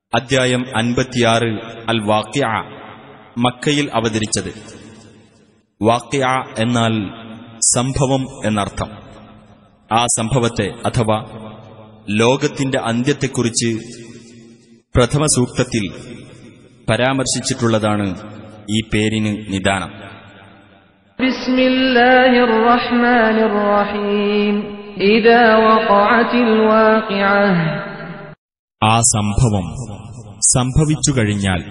അദ്ധ്യായം 56 അൽ വാഖിഅ, മക്കയിൽ അവതരിച്ചത്. വാഖിഅ എന്നാൽ സംഭവം എന്നർത്ഥം. ആ സംഭവത്തെ അഥവാ ലോകത്തിന്റെ അന്ത്യത്തെക്കുറിച്ച് പ്രഥമ സൂക്തത്തിൽ പരാമർശിച്ചിട്ടുള്ളതാണ് ഈ പേരിന് നിദാനം. ബിസ്മില്ലാഹിർ റഹ്മാനിർ റഹീം. ഇദാ വഖഅത്തിൽ വാഖിഅഹ്. ആ സംഭവം സംഭവിച്ചു കഴിഞ്ഞാൽ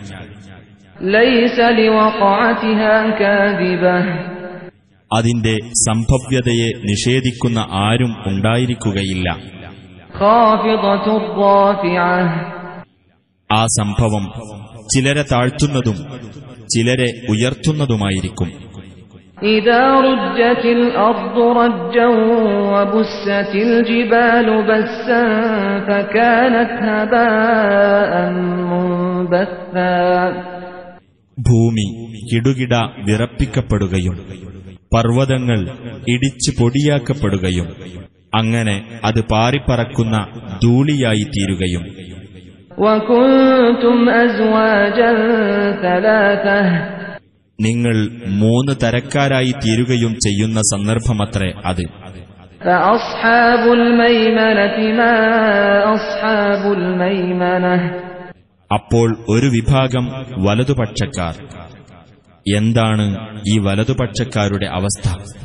ലൈസ ലിവഖഅതിഹാ കാദിബഹ്. അതിന്റെ സംഭവ്യതയെ നിഷേധിക്കുന്ന ആരും ഉണ്ടായിരിക്കുകയില്ല. ഖാഫിദത്തുർ റാഫിഅഹ്. ആ സംഭവം ചിലരെ താഴ്ത്തുന്നതും ചിലരെ ഉയർത്തുന്നതുമായിരിക്കും. ഇദാ റുജ്ജത്തിൽ അർദു റജ്ജൻ വബുസ്സത്തിൽ ജിബാലു ബസ്സൻ ഫകാനത് ഹബാഅൻ മുൻബസ്സാ. ഭൂമി കിടുകിട വിറപ്പിക്കപ്പെടുകയും പർവ്വതങ്ങൾ ഇടിച്ചു പൊടിയാക്കപ്പെടുകയും അങ്ങനെ അത് പാറിപ്പറക്കുന്ന ധൂളിയായി തീരുകയും. വകുൻതും അസ്വാജൻ സലാസഹ. നിങ്ങൾ 3 തരക്കാരായി തീരുകയും ചെയ്യുന്ന സന്ദർഭമത്രേ അത്. ഫഅസ്ഹാബുൽ മൈമനതി മാ അസ്ഹാബുൽ മൈമനഹ. അപ്പോൾ ഒരു വിഭാഗം വലതുപക്ഷക്കാർ. എന്താണ് ഈ വലതുപക്ഷക്കാരുടെ അവസ്ഥ?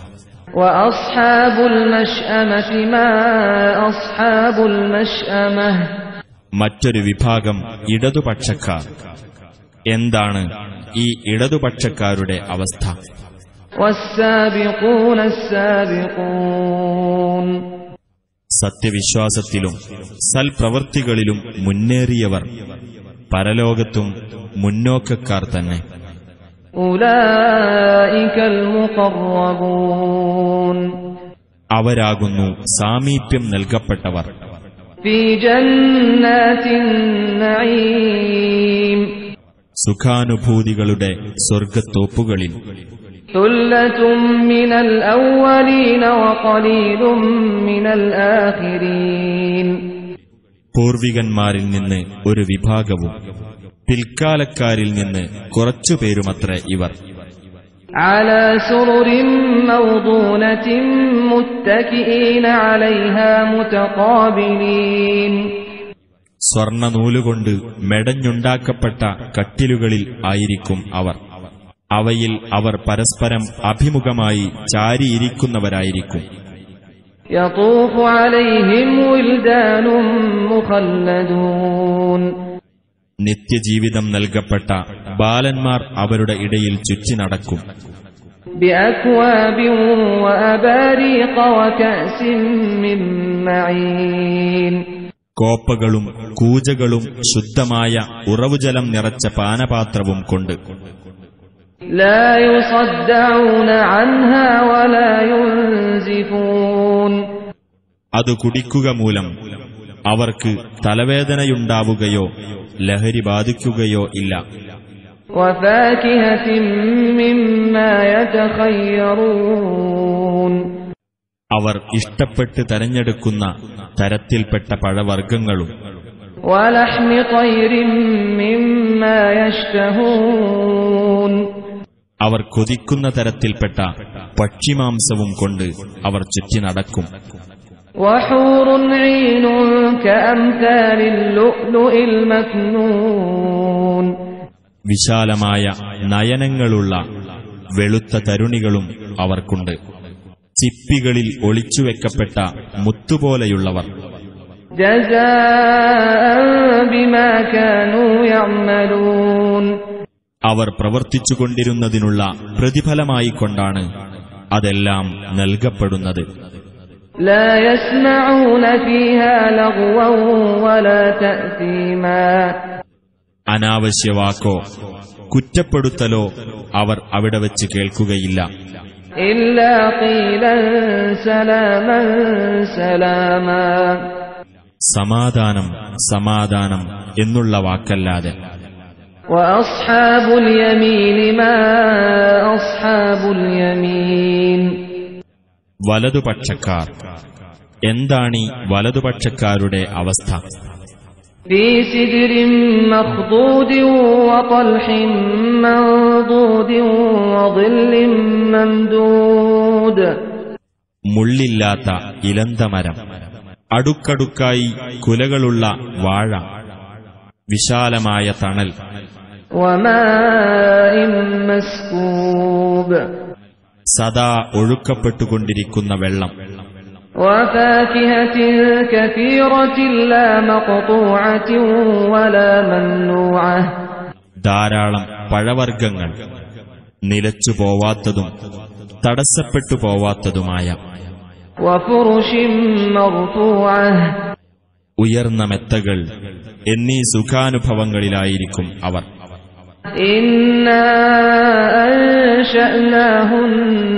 വഅസ്ഹാബുൽ മശ്അമതി മാ അസ്ഹാബുൽ മശ്അമഹ. മറ്റൊരു വിഭാഗം ഇടതുപക്ഷക്കാർ. എന്താണ് ഈ ഇടതുപക്ഷക്കാരുടെ അവസ്ഥ? വസ്സാബിഖൂന അസ്സാബിഖൂൻ. സത്യവിശ്വാസത്തിലും സൽപ്രവൃത്തികളിലും മുന്നേറിയവർ പരലോകത്തും മുന്നോക്കക്കാർ തന്നെ. ഉലൈകൽ മുഖറബൂൻ. അവരാകുന്നു സാമീപ്യം നൽകപ്പെട്ടവർ. ഫീ ജന്നാത്തിൻ നഈം. സുഖാനുഭൂതികളുടെ സ്വർഗത്തോപ്പുകളിൽ. സുല്ലത്തും മിനൽ അവ്വലീന വഖലീലും മിനൽ ആഖിരീൻ. പൂർവികന്മാരിൽ നിന്ന് ഒരു വിഭാഗവും പിൽക്കാലക്കാരിൽ നിന്ന് കുറച്ചുപേരുമത്രേ ഇവർ. അലാ സുറുരിൻ മൗദൂനത്തിൻ മുത്തകിഈന അലൈഹാ മുതഖാബിലീൻ. സ്വർണനൂലുകൊണ്ട് മെടഞ്ഞുണ്ടാക്കപ്പെട്ട കട്ടിലുകളിൽ ആയിരിക്കും അവർ. അവയിൽ അവർ പരസ്പരം അഭിമുഖമായി ചാരിയിരിക്കുന്നവരായിരിക്കും. യതൂഫു അലൈഹിം വിൽദാനും മുഖല്ലദൂൻ. നിത്യജീവിതം നൽകപ്പെട്ട ബാലന്മാർ അവരുടെ ഇടയിൽ ചുറ്റി നടക്കും. ബിഅക്വാബിൻ വഅബാരീഖ വകഅസിൻ മിൻ മഈൻ. കോപ്പകളും കൂജകളും ശുദ്ധമായ ഉറവുജലം നിറച്ച പാനപാത്രവും കൊണ്ട്. ലാ യുസദ്ദഊന അൻഹാ വലാ യുൻസിഫൂൻ. അത് കുടിക്കുക മൂലം അവർക്ക് തലവേദനയുണ്ടാവുകയോ ലഹരി ബാധിക്കുകയോ ഇല്ല. വഫാകിഹത്തിൻ മിമ്മാ യതഖയ്യറൂൻ. അവർ ഇഷ്ടപ്പെട്ട് തെരഞ്ഞെടുക്കുന്ന തരത്തിൽപ്പെട്ട പഴവർഗ്ഗങ്ങളും. വലഹ്മി ത്വയ്രിൻ മിമ്മാ യശ്തഹൂൻ. അവർ കൊതിക്കുന്ന തരത്തിൽപ്പെട്ട പക്ഷിമാംസവും കൊണ്ട് അവർ ചുറ്റി നടക്കും. വഹൂറുൻ ഈനുൻ കഅംസാലിൽ ലുഅ്ലുഇൽ മക്നൂൻ. വിശാലമായ നയനങ്ങളുള്ള വെളുത്ത തരുണികളും അവർക്കുണ്ട്. ചിപ്പികളിൽ ഒളിച്ചുവെക്കപ്പെട്ട മുത്തുപോലെയുള്ളവർ. ജസാഅൻ ബിമാ കാനൂ യഅമലൂൻ. അവർ പ്രവർത്തിച്ചുകൊണ്ടിരുന്നതിനുള്ള പ്രതിഫലമായിക്കൊണ്ടാണ് അതെല്ലാം നൽകപ്പെടുന്നത്. ലാ യസ്മഊന ഫീഹാ ലഗ്വൻ വലാ തഅ്സീമാ. അനാവശ്യവാക്കോ കുറ്റപ്പെടുത്തലോ അവർ അവിടെ വെച്ച് കേൾക്കുകയില്ല. ഇല്ലാ ഖീലൻ സലാമൻ സലാമാ. സമാധാനം സമാധാനം എന്നുള്ള വാക്കല്ലാതെ. വഅസ്ഹാബുൽ യമീനി മാ അസ്ഹാബുൽ യമീൻ. വലതുപക്ഷക്കാർ. എന്താണീ വലതുപക്ഷക്കാരുടെ അവസ്ഥ? في سدر مخضود وطلح منضود وظل ممدود മുള്ളില്ലാത്ത ഇലന്തമരം, അടുക്കടുക്കായി കുലകളുള്ള വാഴ, വിശാലമായ തണൽ, وماء مسكوب സദാ ഒഴുക്കപ്പെട്ടുകൊണ്ടിരിക്കുന്ന വെള്ളം, وفاكهة كثيرة لا مقطوعة ولا ممنوعة ധാരാളം പഴവർഗ്ഗങ്ങൾ, നിലച്ചു പോവാത്തതും തടസ്സപ്പെട്ടു പോവാത്തതുമായ, وفرش مرفوعة ഉയർന്ന മെത്തകൾ എന്നീ സുഖാനുഭവങ്ങളിലായിരിക്കും അവർ. إنا أنشأناهن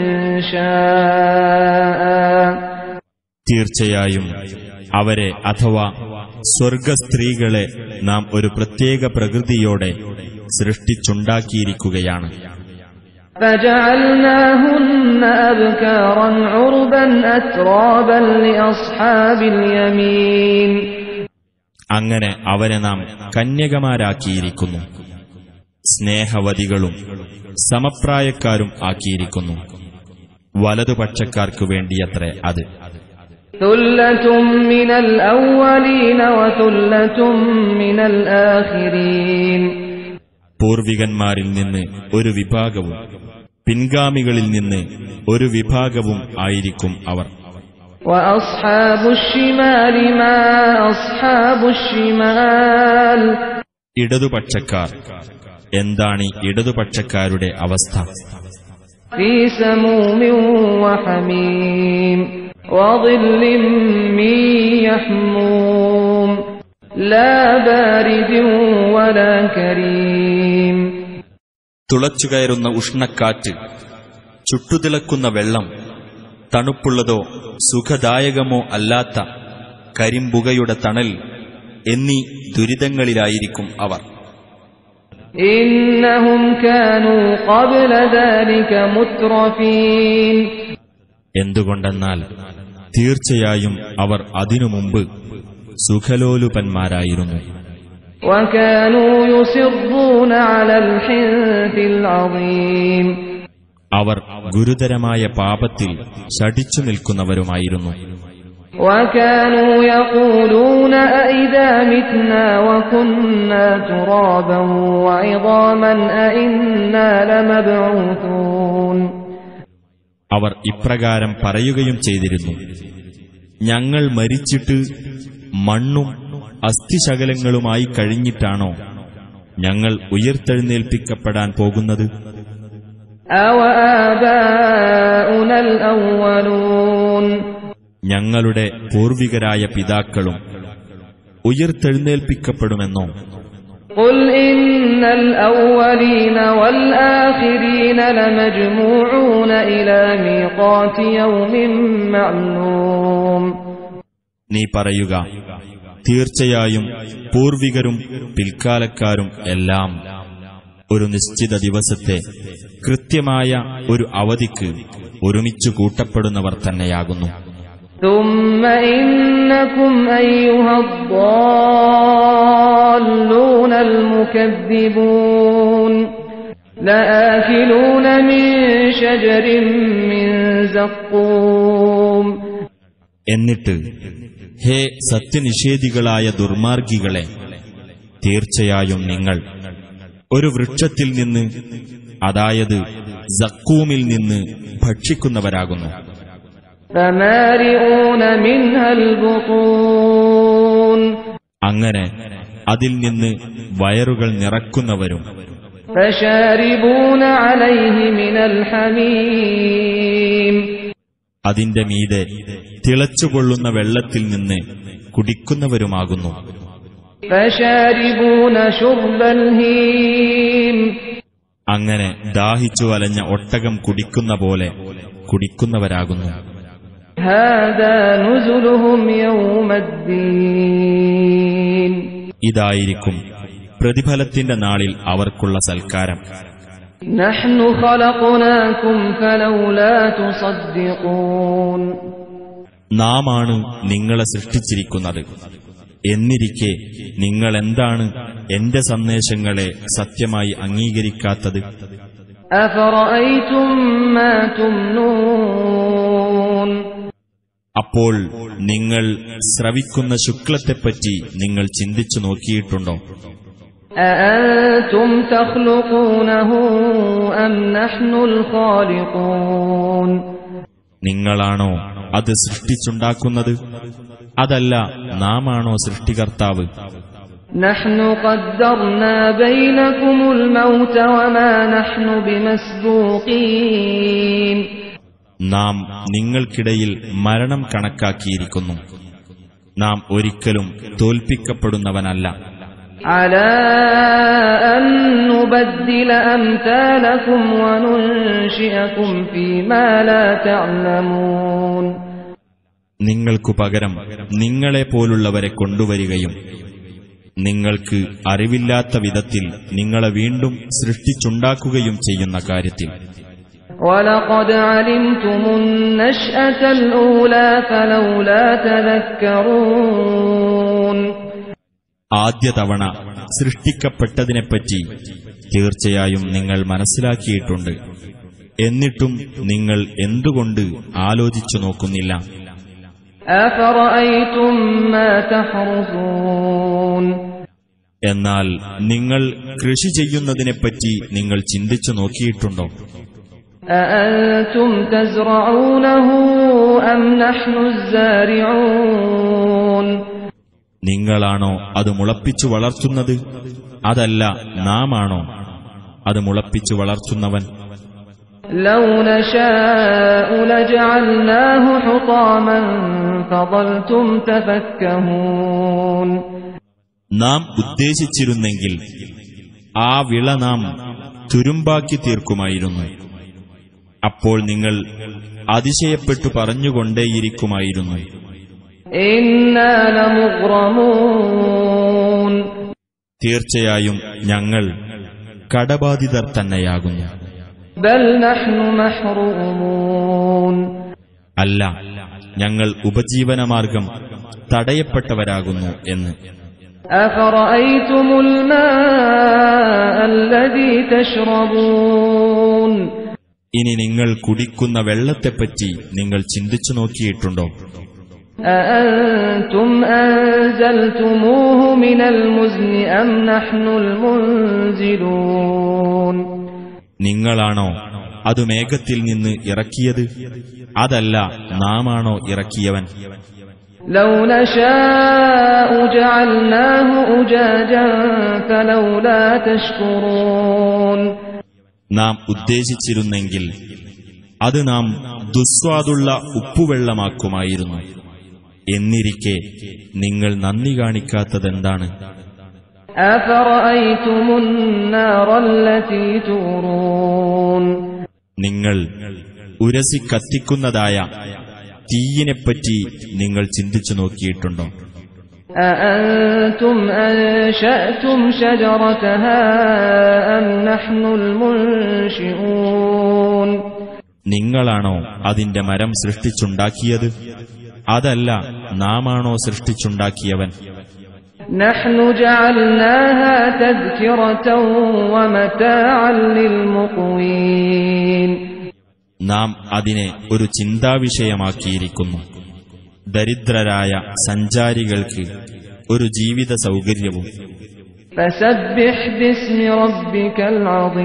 إنشاء തീർച്ചയായും അവരെ അഥവാ സ്വർഗസ്ത്രീകളെ നാം ഒരു പ്രത്യേക പ്രകൃതിയോടെ സൃഷ്ടിച്ചുണ്ടാക്കിയിരിക്കുകയാണ്. فجعلناهن أبكارا عربا أترابا لأصحاب اليمين അങ്ങനെ അവരെ നാം കന്യകമാരാക്കിയിരിക്കുന്നു, സ്നേഹവതികളും സമപ്രായക്കാരും ആക്കിയിരിക്കുന്നു. വലതുപക്ഷക്കാർക്കു വേണ്ടിയത്രേ അത്. ثلة من الأولين وثلة من الآخرين പൂർവികന്മാരിൽ നിന്ന് ഒരു വിഭാഗവും പിൻഗാമികളിൽ നിന്ന് ഒരു വിഭാഗവും ആയിരിക്കും അവർ. وأصحاب الشمال ما أصحاب الشمال ഇടതുപക്ഷക്കാർ, എന്താണ് ഇടതുപക്ഷക്കാരുടെ അവസ്ഥ? في سموم وحميم وظل من يحموم لا بارد ولا كريم തുളച്ചുകയറുന്ന ഉഷ്ണക്കാറ്റ്, ചുട്ടുതിളക്കുന്ന വെള്ളം, തണുപ്പുള്ളതോ സുഖദായകമോ അല്ലാത്ത കരിമ്പുകയുടെ തണൽ എന്നീ ദുരിതങ്ങളിലായിരിക്കും അവർ. إنهم كانوا قبل ذلك مترفين എന്തുകൊണ്ടെന്നാൽ തീർച്ചയായും അവർ അതിനു മുമ്പ് സുഖലോലുപന്മാരായിരുന്നു. وكانوا يصرون على الحنث العظيم അവർ ഗുരുതരമായ പാപത്തിൽ ശഠിച്ചു നിൽക്കുന്നവരുമായിരുന്നു. وكانوا يقولون أئذا متنا وكنا ترابا وعظاما أئنا لمبعوثون അവർ ഇപ്രകാരം പറയുകയും ചെയ്തിരുന്നു, ഞങ്ങൾ മരിച്ചിട്ട് മണ്ണും അസ്ഥിശകലങ്ങളുമായി കഴിഞ്ഞിട്ടാണോ ഞങ്ങൾ ഉയർത്തെഴുന്നേൽപ്പിക്കപ്പെടാൻ പോകുന്നത്? أَوَآبَاؤُنَا الْأَوَّلُونَ ഞങ്ങളുടെ പൂർവികരായ പിതാക്കളും ഉയർത്തെഴുന്നേൽപ്പിക്കപ്പെടുമെന്നോ? قُلْ إِنَّ الْأَوَّلِينَ وَالْآخِرِينَ لَمَجْمُوعُونَ إِلَى مِيقَاتِ يَوْمٍ مَّعْلُومٍ നീ പറയുക, തീർച്ചയായും പൂർവികരും പിൽക്കാലക്കാരും എല്ലാം ഒരു നിശ്ചിത ദിവസത്തെ കൃത്യമായ ഒരു അവധിക്ക് ഒരുമിച്ചു കൂട്ടപ്പെടുന്നവർ തന്നെയാകുന്നു. ثُمَّ إِنَّكُمْ أَيُّهَا الضَّالُّونَ الْمُكَذِّبُونَ لَآكِلُونَ مِنْ شَجَرٍ مِّنْ زَقُّومٍ എന്നിട്ട്, ഹേ സത്യനിഷേധികളായ ദുർമാർഗികളെ, തീർച്ചയായും നിങ്ങൾ ഒരു വൃക്ഷത്തിൽ നിന്ന്, അതായത് സക്കൂമിൽ നിന്ന് ഭക്ഷിക്കുന്നവരാകുന്നു. فَمَالِئُونَ مِنْهَا الْبُطُونَ അങ്ങനെ അതിൽ നിന്ന് വയറുകൾ നിറക്കുന്നവരും. فَشَارِبُونَ عَلَيْهِ مِنَ الْحَمِيمِ അതിന്റെ മീതെ തിളച്ചുകൊള്ളുന്ന വെള്ളത്തിൽ നിന്ന് കുടിക്കുന്നവരുമാകുന്നു. فَشَارِبُونَ شُرْبَ الْهِيمِ അങ്ങനെ ദാഹിച്ചു വലഞ്ഞ ഒട്ടകം കുടിക്കുന്ന പോലെ കുടിക്കുന്നവരാകുന്നു. هَذَا نُزُلُهُمْ يَوْمَ الدِّينِ ഇതായിരിക്കും പ്രതിഫലത്തിന്റെ നാളിൽ അവർക്കുള്ള സൽക്കാരം. نَحْنُ خَلَقْنَاكُمْ فَلَوْلَا تُصَدِّقُونَ നാമാണ് നിങ്ങളെ സൃഷ്ടിച്ചിരിക്കുന്നത്, എന്നിരിക്കെ നിങ്ങളെന്താണ് എന്റെ സന്ദേശങ്ങളെ സത്യമായി അംഗീകരിക്കാത്തത്? അഫറഅയ്തും മാ തുംനൂൻ, അപ്പോൾ നിങ്ങൾ ശ്രവിക്കുന്ന ശുക്ലത്തെപ്പറ്റി നിങ്ങൾ ചിന്തിച്ചു നോക്കിയിട്ടുണ്ടോ? അഅൻതും തഖ്ലുഖൂനഹു അം നഹ്നുൽ ഖാലിഖൂൻ, നിങ്ങളാണോ അത് സൃഷ്ടിച്ചുണ്ടാക്കുന്നത്, അതല്ല നാമാണോ സൃഷ്ടികർത്താവ്? നഹ്നു ഖദ്ദർനാ ബൈനകുമുൽ മൗത വമാ നഹ്നു ബിമസ്ബൂഖീൻ, നാം നിങ്ങൾക്കിടയിൽ മരണം കണക്കാക്കിയിരിക്കുന്നു, നാം ഒരിക്കലും തോൽപ്പിക്കപ്പെടുന്നവനല്ല. അലാ അൻ നുബദ്ദില അംസാലകും വനുൻശിഅകും ഫീമാ ലാ തഅലമൂൻ, നിങ്ങൾക്കു പകരം നിങ്ങളെപ്പോലുള്ളവരെ കൊണ്ടുവരികയും നിങ്ങൾക്ക് അറിവില്ലാത്ത വിധത്തിൽ നിങ്ങളെ വീണ്ടും സൃഷ്ടിച്ചുണ്ടാക്കുകയും ചെയ്യുന്ന കാര്യത്തിൽ. വലഖദ് അലിംതുമുൻ നശ്അതൽ ഊലാ ഫലൗലാ തദക്കറൂൻ, ആദ്യ തവണ സൃഷ്ടിക്കപ്പെട്ടതിനെപ്പറ്റി തീർച്ചയായും നിങ്ങൾ മനസ്സിലാക്കിയിട്ടുണ്ട്. എന്നിട്ടും നിങ്ങൾ എന്തുകൊണ്ട് ആലോചിച്ചു നോക്കുന്നില്ല? അഫറഅയ്തും മാ തഹ്റുസൂൻ, എന്നാൽ നിങ്ങൾ കൃഷി ചെയ്യുന്നതിനെപ്പറ്റി നിങ്ങൾ ചിന്തിച്ചു നോക്കിയിട്ടുണ്ടോ? അഅൻതും തസ്റഊനഹു അം നഹ്നുസ് സാരിഊൻ, നിങ്ങളാണോ അത് മുളപ്പിച്ചു വളർത്തുന്നത്, അതല്ല നാമാണോ അത് മുളപ്പിച്ചു വളർത്തുന്നവൻ? ലൗ നശാഉ ലജഅൽനാഹു ഹുതാമൻ ഫളൽതും തഫക്കഹൂൻ, നാം ഉദ്ദേശിച്ചിരുന്നെങ്കിൽ ആ വിള നാം തുരുമ്പാക്കി തീർക്കുമായിരുന്നു. അപ്പോൾ നിങ്ങൾ അതിശയപ്പെട്ടു പറഞ്ഞുകൊണ്ടേയിരിക്കുമായിരുന്നു, ഇന്നാ ലമുഗ്റമൂൻ, തീർച്ചയായും ഞങ്ങൾ കടബാധിതർ തന്നെയാകുന്നു. ബൽ നഹ്നു മഹ്റൂമൂൻ, അല്ല, ഞങ്ങൾ ഉപജീവനമാർഗം തടയപ്പെട്ടവരാകുന്നു എന്ന്. അഫറഅയ്തുമുൽ മാഅ അല്ലദീ തശ്റബൂൻ, ഇനി നിങ്ങൾ കുടിക്കുന്ന വെള്ളത്തെപ്പറ്റി നിങ്ങൾ ചിന്തിച്ചു നോക്കിയിട്ടുണ്ടോ? അഅൻതും അൻസൽതുമൂഹു മിനൽ മുസ്നി അം നഹ്നുൽ മുൻസിലൂൻ, നിങ്ങളാണോ അത് മേഘത്തിൽ നിന്ന് ഇറക്കിയത്, അതല്ല നാമാണോ ഇറക്കിയവൻ? ലൗ നശാഉ ജഅൽനാഹു ഉജാജൻ ഫലൗലാ തശ്കുറൂൻ, നാം ഉദ്ദേശിച്ചിരുന്നെങ്കിൽ അത് നാം ദുസ്വാദുള്ള ഉപ്പുവെള്ളമാക്കുമായിരുന്നു. എന്നിരിക്കെ നിങ്ങൾ നന്ദി കാണിക്കാത്തതെന്താണ്? അഫറഅയ്തുമുൻ നാറല്ലതീ തൂറൂൻ, നിങ്ങൾ ഉരസി കത്തിക്കുന്നതായ തീയിനെപ്പറ്റി നിങ്ങൾ ചിന്തിച്ചു നോക്കിയിട്ടുണ്ടോ? അഅൻതും അൻശഅതും ശജറതഹാ അം നഹ്നുൽ മുൻശിഊൻ, നിങ്ങളാണോ അതിന്റെ മരം സൃഷ്ടിച്ചുണ്ടാക്കിയത്, അതല്ല നാമാണോ സൃഷ്ടിച്ചുണ്ടാക്കിയവൻ? നഹ്നു ജഅൽനാഹാ തദ്കിറതൻ വമതാഅൻ ലിൽമുഖ്വീൻ, നാം അതിനെ ഒരു ചിന്താവിഷയമാക്കിയിരിക്കുന്നു, ദരിദ്രരായ സഞ്ചാരികൾക്ക് ഒരു ജീവിത സൗകര്യവും. ഫസബ്ബിഹ് ബിസ്മി റബ്ബികൽ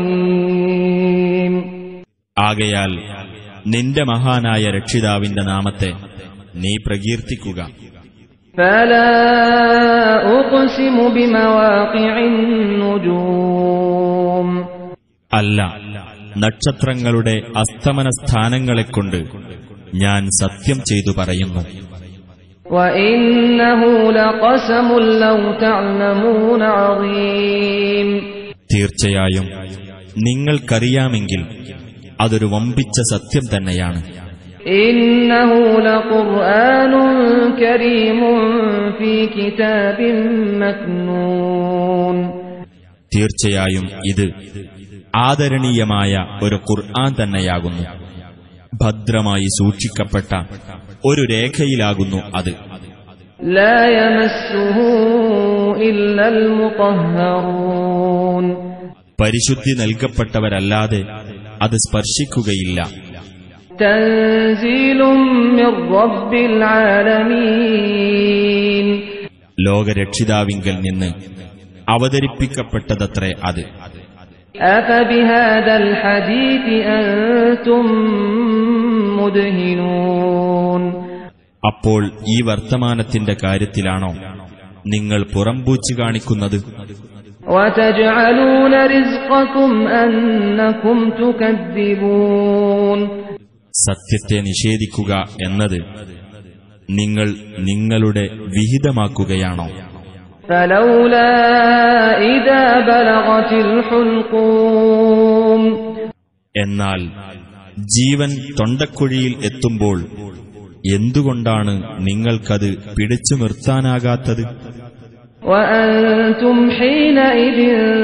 അദീം, ആകയാൽ നിന്റെ മഹാനായ രക്ഷിതാവിന്റെ നാമത്തെ നീ പ്രകീർത്തിക്കുക. ഫലാ ഉഖ്സിമു ബിമവാഖിഇൻ നുജൂം, അല്ല, നക്ഷത്രങ്ങളുടെ അസ്തമന സ്ഥാനങ്ങളെക്കൊണ്ട് ഞാൻ സത്യം ചെയ്തു പറയുന്നു. വഇന്നഹു ലഖസമുൻ ലൗ തഅലമൂന അദീം, തീർച്ചയായും നിങ്ങൾക്കറിയാമെങ്കിൽ അതൊരു വമ്പിച്ച സത്യം തന്നെയാണ്. ഇന്നഹു ലഖുർആനുൻ കരീമുൻ ഫീ കിതാബിൻ മക്നൂൻ, തീർച്ചയായും ഇത് ആദരണീയമായ ഒരു ഖുർആൻ തന്നെയാകുന്നു, ഭദ്രമായി സൂക്ഷിക്കപ്പെട്ട ഒരു രേഖയിലാകുന്നു അത്. لا يمسه إلا المطهرون പരിശുദ്ധി നൽകപ്പെട്ടവരല്ലാതെ അത് സ്പർശിക്കുകയില്ല. تنزيل من رب العالمين ലോകരക്ഷിതാവിങ്കൽ നിന്ന് അവതരിപ്പിക്കപ്പെട്ടതത്രേ അത്. أفبهذا الحديث أنتم مدهنون അപ്പോൾ ഈ വർത്തമാനത്തിന്റെ കാര്യത്തിലാണോ നിങ്ങൾ പുറംപൂച്ചു കാണിക്കുന്നത്? وتجعلون رزقكم أنكم تكذبون സത്യത്തെ നിഷേധിക്കുക എന്നത് നിങ്ങൾ നിങ്ങളുടെ വിഹിതമാക്കുകയാണോ? فلولا إذا بلغت الحلقوم എന്നാൽ ജീവൻ തൊണ്ടക്കുഴിയിൽ എത്തുമ്പോൾ എന്തുകൊണ്ടാണ് നിങ്ങൾക്കത് പിടിച്ചു നിർത്താനാകാത്തത്? وأنتم حينئذ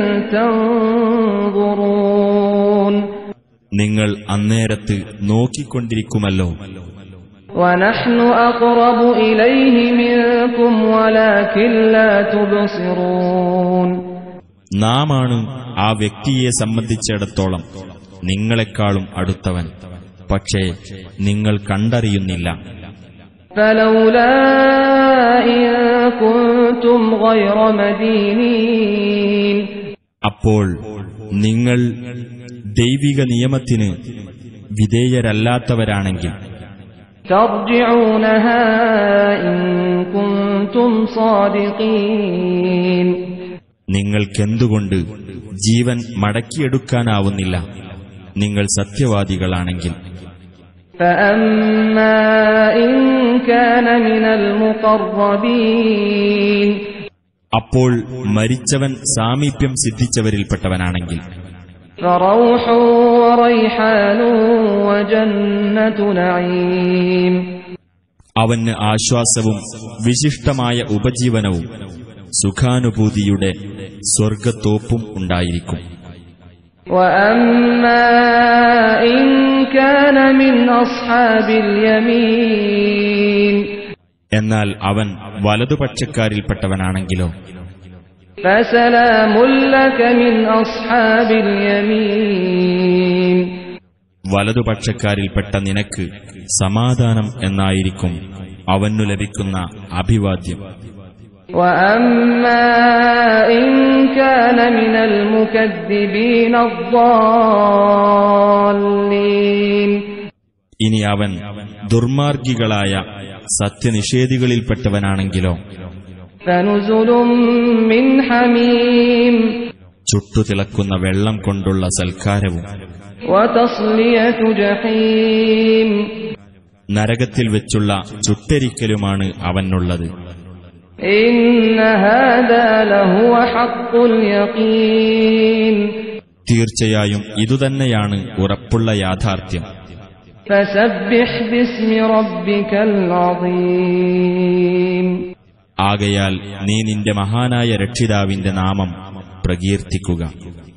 تنظرون നിങ്ങൾ അന്നേരത്ത് നോക്കിക്കൊണ്ടിരിക്കുമല്ലോ. ونحن أقرب إليه منكم ولكن لا تبصرون നാമാണ് ആ വ്യക്തിയെ സംബന്ധിച്ചിടത്തോളം നിങ്ങളെക്കാളും അടുത്തവൻ, പക്ഷേ നിങ്ങൾ കണ്ടറിയുന്നില്ല. فلولا إن كنتم غير مدينين അപ്പോൾ നിങ്ങൾ ദൈവിക നിയമത്തിന് വിധേയരല്ലാത്തവരാണെങ്കിൽ ترجعونها إن كنتم صادقين നിങ്ങൾക്കെന്തുകൊണ്ട് ജീവൻ മടക്കിയെടുക്കാനാവുന്നില്ല നിങ്ങൾ സത്യവാദികളാണെങ്കിൽ? فأما إن كان من المقربين അപ്പോൾ മരിച്ചവൻ സാമീപ്യം സിദ്ധിച്ചവരിൽപ്പെട്ടവനാണെങ്കിൽ فروح وريحان وجنة نعيم അവന് ആശ്വാസവും വിശിഷ്ടമായ ഉപജീവനവും സുഖാനുഭൂതിയുടെ സ്വർഗത്തോപ്പും ഉണ്ടായിരിക്കും. وأما إن كان من أصحاب اليمين എന്നാൽ അവൻ വലതുപക്ഷക്കാരിൽപ്പെട്ടവനാണെങ്കിലോ فسلام لك من أصحاب اليمين വലതുപക്ഷക്കാരിൽപ്പെട്ട നിനക്ക് സമാധാനം എന്നായിരിക്കും അവനു ലഭിക്കുന്ന അഭിവാദ്യം. وأما إن كان من المكذبين الضالين ഇനി അവൻ ദുർമാർഗികളായ സത്യനിഷേധികളിൽപ്പെട്ടവനാണെങ്കിലോ فنزل من حميم ചുട്ടുതിളക്കുന്ന വെള്ളം കൊണ്ടുള്ള സൽക്കാരവും وتصلية جحيم നരകത്തിൽ വെച്ചുള്ള ചുട്ടരിക്കലുമാണ് അവനുള്ളത്. إن هذا لهو حق اليقين തീർച്ചയായും ഇതുതന്നെയാണ് ഉറപ്പുള്ള യാഥാർത്ഥ്യം. فسبح باسم ربك العظيم ആകയാൽ നീ നിന്റെ മഹാനായ രക്ഷിതാവിന്റെ നാമം പ്രകീർത്തിക്കുക.